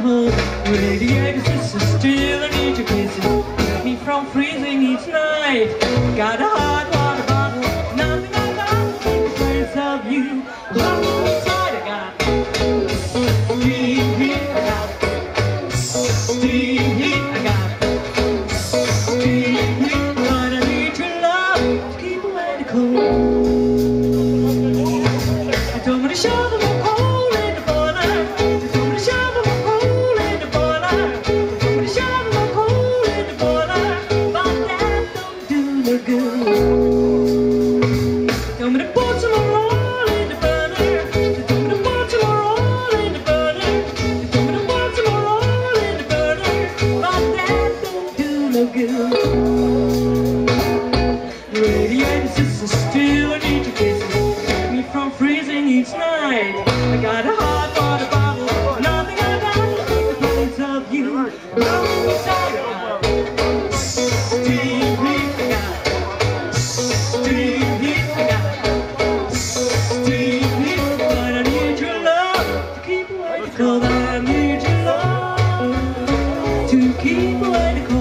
cold. Radiator sister, still I need your kisses. Keep me from freezing each night. Got a hot water bottle, nothing I got to take the place of you. Locked inside, I got steam heat, I got steam heat, I got steam heat. But I need your love to keep away the cold. You told me to shovel my coal in the boiler. You told me to shovel my coal in the boiler. You told me to shovel my coal in the boiler. But that don't do no good. You told me to put some more oil in the burner. You told me to put some more oil in the burner. You told me to put some more oil in the burner. But that don't do no good. Radiator sister, still I need your kisses. Keep me from freezing each night. I got a hot water bottle, nothing I got to take the place of you. Locked inside, I got steam heat, I got steam heat, I got steam heat. But I need your love to keep away the cold. I need your love to keep away the cold.